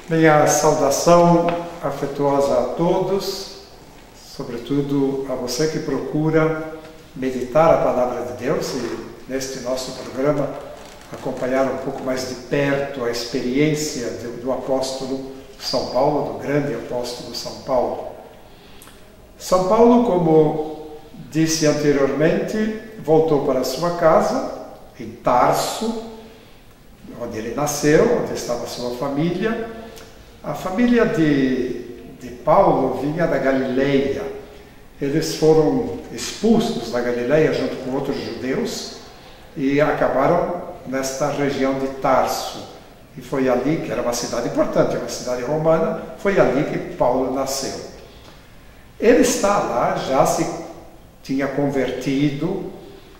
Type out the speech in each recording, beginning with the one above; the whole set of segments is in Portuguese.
Minha saudação afetuosa a todos, sobretudo a você que procura meditar a Palavra de Deus e neste nosso programa acompanhar um pouco mais de perto a experiência do apóstolo São Paulo, do grande apóstolo São Paulo. São Paulo, como disse anteriormente, voltou para sua casa, em Tarso, onde ele nasceu, onde estava sua família. A família de Paulo vinha da Galileia. Eles foram expulsos da Galileia junto com outros judeus e acabaram nesta região de Tarso. E foi ali, que era uma cidade importante, uma cidade romana, foi ali que Paulo nasceu. Ele está lá, já se tinha convertido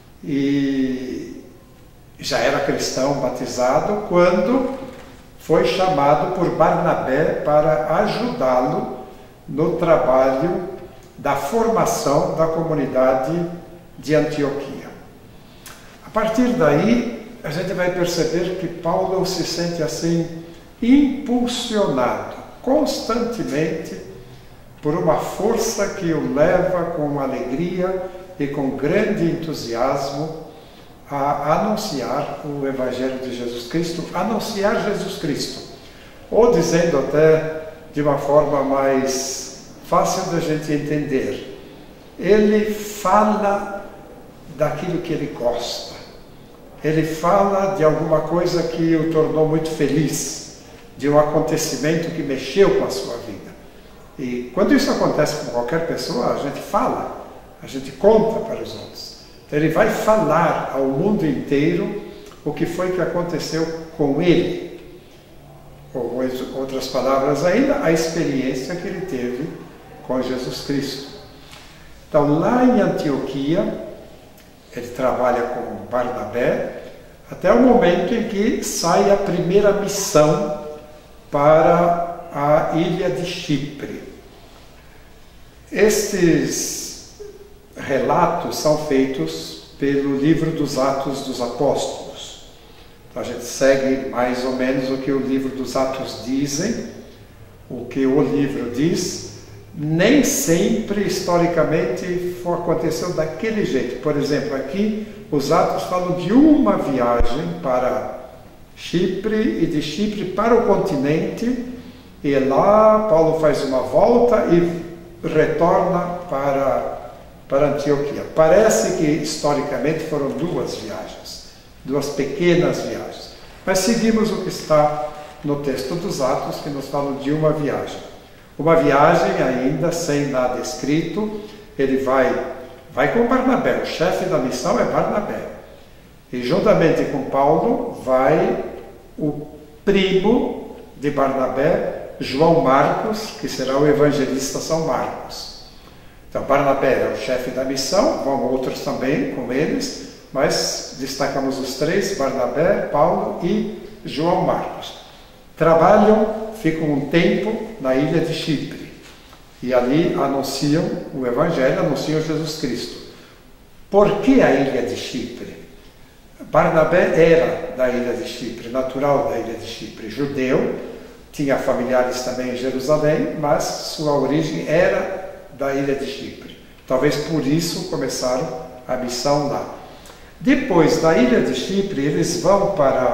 e já era cristão batizado, quando foi chamado por Barnabé para ajudá-lo no trabalho da formação da comunidade de Antioquia. A partir daí, a gente vai perceber que Paulo se sente assim impulsionado constantemente por uma força que o leva com alegria e com grande entusiasmo a anunciar o Evangelho de Jesus Cristo, anunciar Jesus Cristo, ou dizendo até de uma forma mais fácil da gente entender, ele fala daquilo que ele gosta, ele fala de alguma coisa que o tornou muito feliz, de um acontecimento que mexeu com a sua vida. E quando isso acontece com qualquer pessoa, a gente fala, a gente conta para os outros. Ele vai falar ao mundo inteiro o que foi que aconteceu com ele. Ou, em outras palavras ainda, a experiência que ele teve com Jesus Cristo. Então, lá em Antioquia, ele trabalha com Barnabé, até o momento em que sai a primeira missão para a ilha de Chipre. Estes relatos são feitos pelo livro dos Atos dos Apóstolos. Então a gente segue mais ou menos o que o livro dos Atos dizem, o que o livro diz. Nem sempre, historicamente, aconteceu daquele jeito. Por exemplo, aqui os Atos falam de uma viagem para Chipre e de Chipre para o continente, e lá Paulo faz uma volta e retorna para Antioquia. Parece que historicamente foram duas viagens, duas pequenas viagens. Mas seguimos o que está no texto dos Atos, que nos fala de uma viagem. Uma viagem ainda sem nada escrito. Ele vai com Barnabé, o chefe da missão é Barnabé. E juntamente com Paulo vai o primo de Barnabé, João Marcos, que será o evangelista São Marcos. Então, Barnabé é o chefe da missão, vão outros também com eles, mas destacamos os três, Barnabé, Paulo e João Marcos. Trabalham, ficam um tempo na ilha de Chipre e ali anunciam o Evangelho, anunciam Jesus Cristo. Por que a ilha de Chipre? Barnabé era da ilha de Chipre, natural da ilha de Chipre, judeu, tinha familiares também em Jerusalém, mas sua origem era da ilha de Chipre. Talvez por isso começaram a missão lá. Depois da ilha de Chipre, eles vão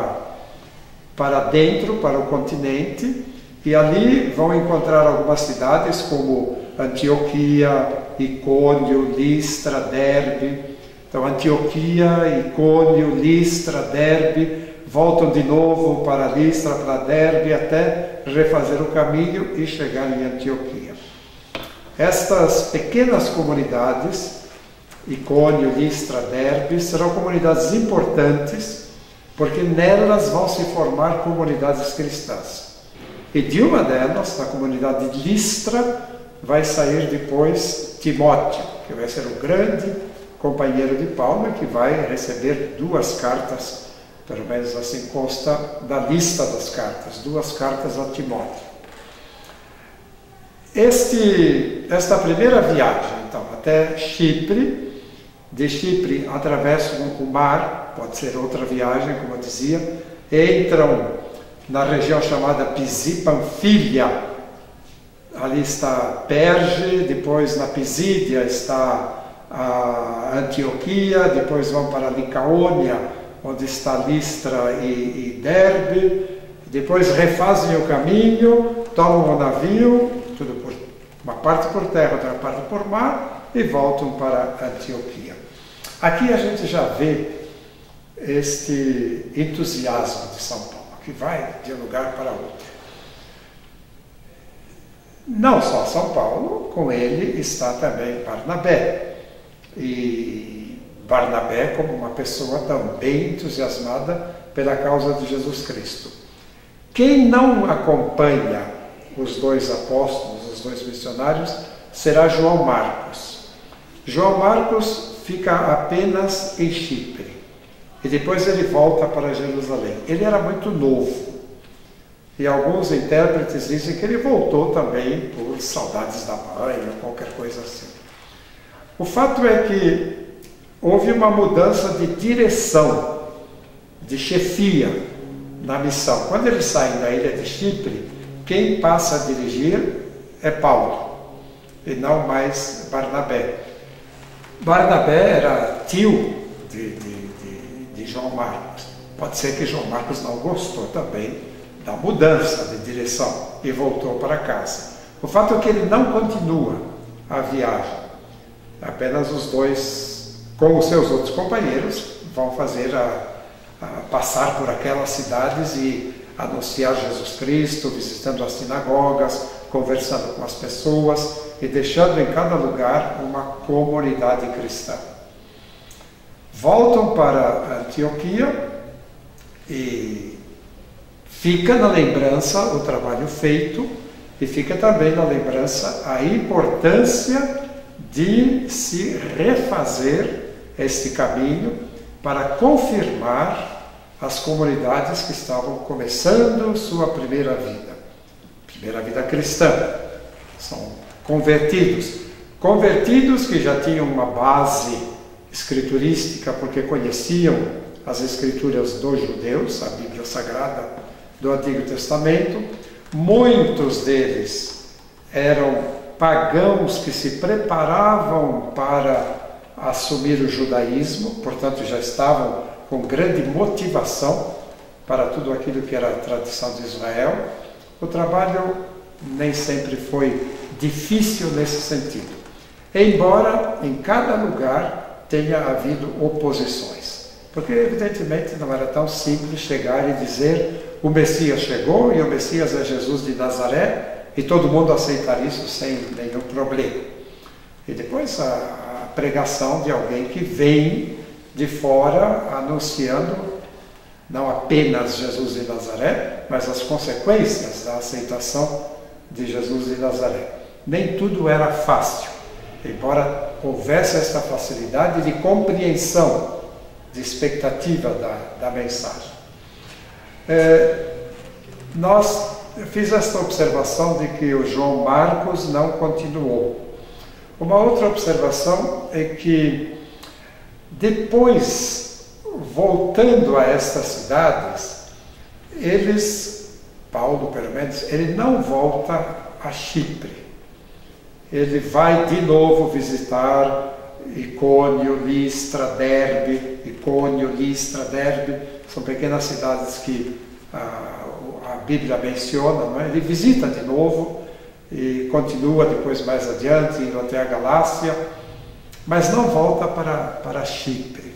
para dentro, para o continente, e ali vão encontrar algumas cidades como Antioquia, Icônio, Listra, Derbe. Então, Antioquia, Icônio, Listra, Derbe, voltam de novo para Listra, para Derbe, até refazer o caminho e chegar em Antioquia. Estas pequenas comunidades, Icônio, Listra, Derbe, serão comunidades importantes, porque nelas vão se formar comunidades cristãs. E de uma delas, na comunidade de Listra, vai sair depois Timóteo, que vai ser o grande companheiro de Paulo, e que vai receber duas cartas, pelo menos assim consta da lista das cartas, duas cartas a Timóteo. Esta primeira viagem, então, até Chipre, de Chipre atravessam o mar, pode ser outra viagem, como eu dizia, entram na região chamada Panfilha. Ali está Perge, depois na Pisídia está a Antioquia, depois vão para Licaônia, onde está Listra e Derbe, depois refazem o caminho, tomam o navio, uma parte por terra, outra parte por mar, e voltam para Antioquia. Aqui a gente já vê este entusiasmo de São Paulo, que vai de um lugar para outro. Não só São Paulo, com ele está também Barnabé. E Barnabé como uma pessoa também entusiasmada pela causa de Jesus Cristo. Quem não acompanha os dois apóstolos, os dois missionários, será João Marcos. João Marcos fica apenas em Chipre. E depois ele volta para Jerusalém. Ele era muito novo. E alguns intérpretes dizem que ele voltou também por saudades da mãe ou qualquer coisa assim. O fato é que houve uma mudança de direção, de chefia na missão. Quando eles saem da ilha de Chipre, quem passa a dirigir é Paulo, e não mais Barnabé. Barnabé era tio de João Marcos. Pode ser que João Marcos não gostou também da mudança de direção e voltou para casa. O fato é que ele não continua a viagem. Apenas os dois, com os seus outros companheiros, vão fazer passar por aquelas cidades e anunciar Jesus Cristo, visitando as sinagogas, conversando com as pessoas e deixando em cada lugar uma comunidade cristã. Voltam para Antioquia e fica na lembrança o trabalho feito e fica também na lembrança a importância de se refazer este caminho para confirmar as comunidades que estavam começando sua primeira vida cristã. São convertidos que já tinham uma base escriturística porque conheciam as escrituras dos judeus, a Bíblia Sagrada do Antigo Testamento. Muitos deles eram pagãos que se preparavam para assumir o judaísmo, portanto já estavam com grande motivação para tudo aquilo que era a tradição de Israel. O trabalho nem sempre foi difícil nesse sentido, embora em cada lugar tenha havido oposições, porque evidentemente não era tão simples chegar e dizer o Messias chegou e o Messias é Jesus de Nazaré e todo mundo aceitar isso sem nenhum problema. E depois a pregação de alguém que vem de fora anunciando não apenas Jesus de Nazaré, mas as consequências da aceitação de Jesus de Nazaré. Nem tudo era fácil, embora houvesse essa facilidade de compreensão, de expectativa da mensagem. Eu fiz esta observação de que o João Marcos não continuou. Uma outra observação é que depois, voltando a estas cidades, Paulo pelo menos, ele não volta a Chipre. Ele vai de novo visitar Icônio, Listra, Derbe. Icônio, Listra, Derbe, são pequenas cidades que a Bíblia menciona, não é? Ele visita de novo e continua depois mais adiante, indo até a Galácia, mas não volta para Chipre.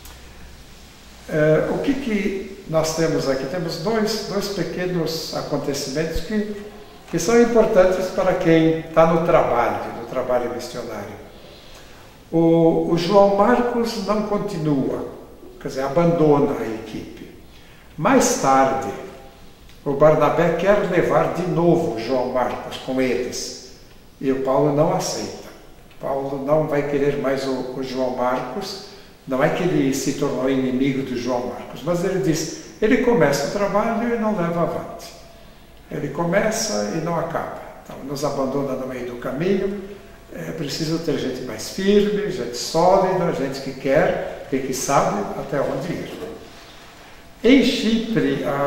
O que nós temos aqui? Temos dois pequenos acontecimentos que são importantes para quem está no trabalho missionário. O João Marcos não continua, quer dizer, abandona a equipe. Mais tarde, o Barnabé quer levar de novo João Marcos com eles, e o Paulo não aceita. Paulo não vai querer mais o João Marcos. Não é que ele se tornou inimigo do João Marcos, mas ele diz, ele começa o trabalho e não leva avante. Ele começa e não acaba. Então, nos abandona no meio do caminho. É preciso ter gente mais firme, gente sólida, gente que quer e que sabe até onde ir. Em Chipre,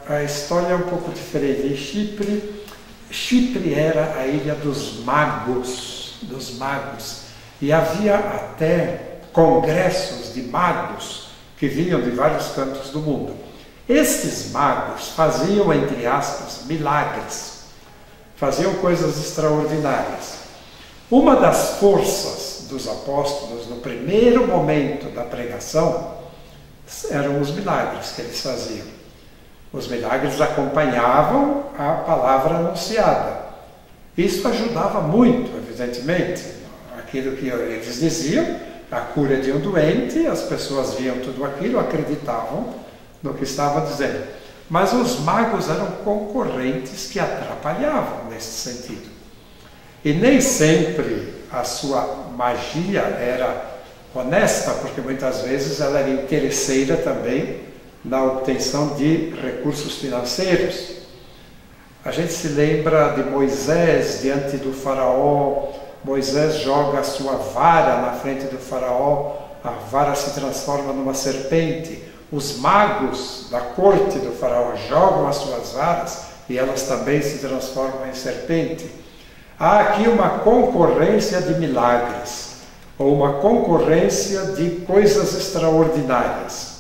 a história é um pouco diferente. Em Chipre era a ilha dos magos, e havia até congressos de magos que vinham de vários cantos do mundo. Estes magos faziam, entre aspas, milagres, faziam coisas extraordinárias. Uma das forças dos apóstolos no primeiro momento da pregação eram os milagres que eles faziam. Os milagres acompanhavam a palavra anunciada. Isso ajudava muito, evidentemente. Aquilo que eles diziam, a cura de um doente, as pessoas viam tudo aquilo, acreditavam no que estava dizendo. Mas os magos eram concorrentes que atrapalhavam nesse sentido. E nem sempre a sua magia era honesta, porque muitas vezes ela era interesseira também na obtenção de recursos financeiros. A gente se lembra de Moisés diante do faraó. Moisés joga a sua vara na frente do faraó, a vara se transforma numa serpente. Os magos da corte do faraó jogam as suas varas e elas também se transformam em serpente. Há aqui uma concorrência de milagres, ou uma concorrência de coisas extraordinárias.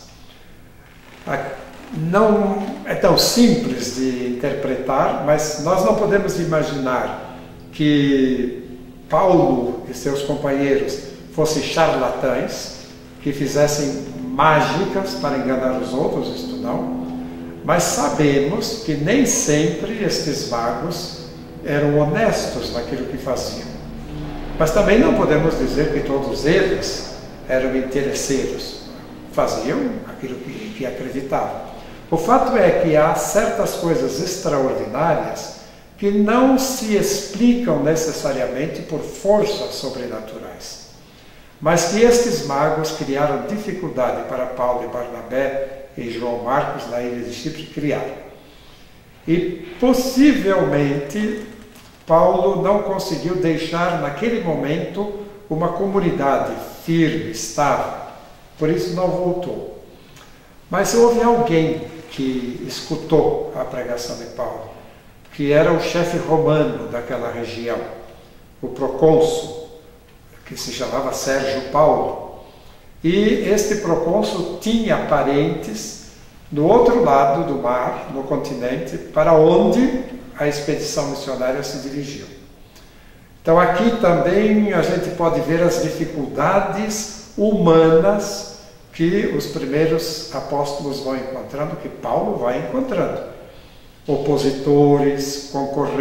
Não é tão simples de interpretar, mas nós não podemos imaginar que Paulo e seus companheiros fossem charlatães, que fizessem mágicas para enganar os outros, isto não. Mas sabemos que nem sempre estes magos eram honestos naquilo que faziam. Mas também não podemos dizer que todos eles eram interesseiros. Faziam aquilo que acreditavam. O fato é que há certas coisas extraordinárias que não se explicam necessariamente por forças sobrenaturais, mas que estes magos criaram dificuldade para Paulo e Barnabé e João Marcos na ilha de Chipre criar. E possivelmente Paulo não conseguiu deixar naquele momento uma comunidade firme, estável, por isso não voltou. Mas houve alguém que escutou a pregação de Paulo, que era o chefe romano daquela região, o procônsul, que se chamava Sérgio Paulo. E este procônsul tinha parentes no outro lado do mar, no continente, para onde a expedição missionária se dirigiu. Então aqui também a gente pode ver as dificuldades humanas que os primeiros apóstolos vão encontrando, que Paulo vai encontrando. Opositores,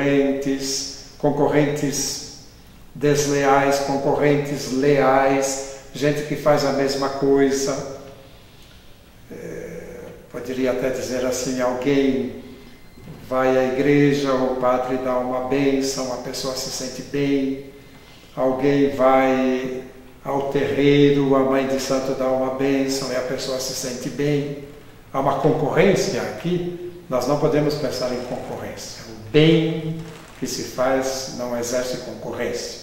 concorrentes desleais, concorrentes leais, gente que faz a mesma coisa. Poderia até dizer assim, alguém vai à igreja, o padre dá uma bênção, a pessoa se sente bem. Alguém vai ao terreiro, a mãe de santo dá uma bênção e a pessoa se sente bem. Há uma concorrência aqui. Nós não podemos pensar em concorrência. O bem que se faz não exerce concorrência.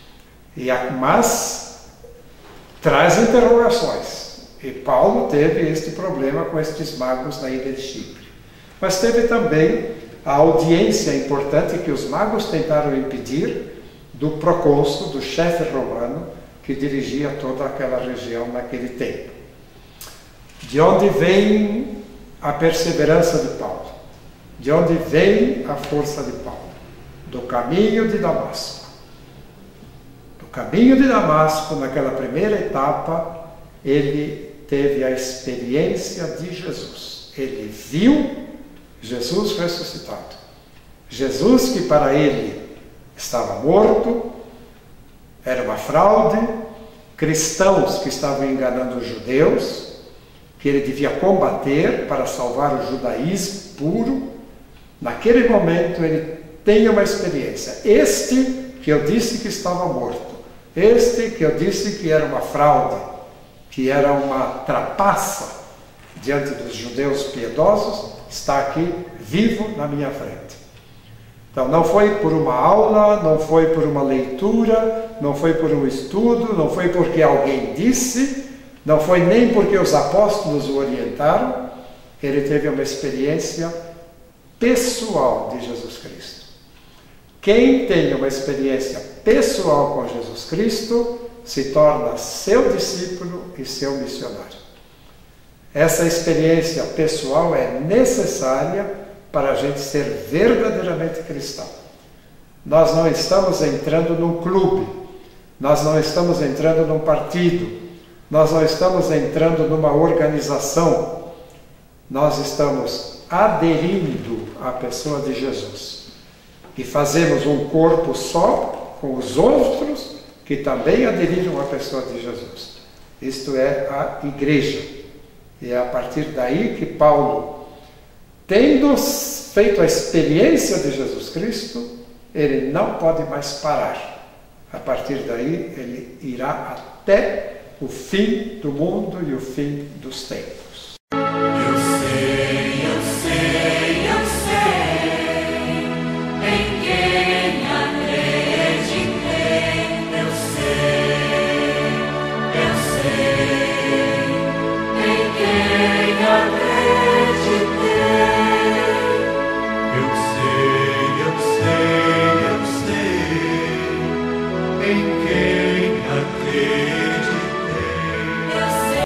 Mas traz interrogações. E Paulo teve este problema com estes magos na ilha de Chipre. Mas teve também a audiência importante que os magos tentaram impedir do procônsul, do chefe romano, que dirigia toda aquela região naquele tempo. De onde vem a perseverança de Paulo? De onde vem a força de Paulo? Do caminho de Damasco. Do caminho de Damasco, naquela primeira etapa, ele teve a experiência de Jesus. Ele viu Jesus ressuscitado. Jesus que para ele estava morto, era uma fraude, cristãos que estavam enganando os judeus, que ele devia combater para salvar o judaísmo puro. Naquele momento ele tem uma experiência. Este que eu disse que estava morto, este que eu disse que era uma fraude, que era uma trapaça diante dos judeus piedosos, está aqui vivo na minha frente. Então não foi por uma aula, não foi por uma leitura, não foi por um estudo, não foi porque alguém disse, não foi nem porque os apóstolos o orientaram. Ele teve uma experiência pessoal de Jesus Cristo. Quem tem uma experiência pessoal com Jesus Cristo se torna seu discípulo e seu missionário. Essa experiência pessoal é necessária para a gente ser verdadeiramente cristão. Nós não estamos entrando num clube, nós não estamos entrando num partido, nós não estamos entrando numa organização, nós estamos aderindo à pessoa de Jesus. E fazemos um corpo só com os outros que também aderiram à pessoa de Jesus. Isto é a igreja. E é a partir daí que Paulo, tendo feito a experiência de Jesus Cristo, ele não pode mais parar. A partir daí, ele irá até o fim do mundo e o fim dos tempos.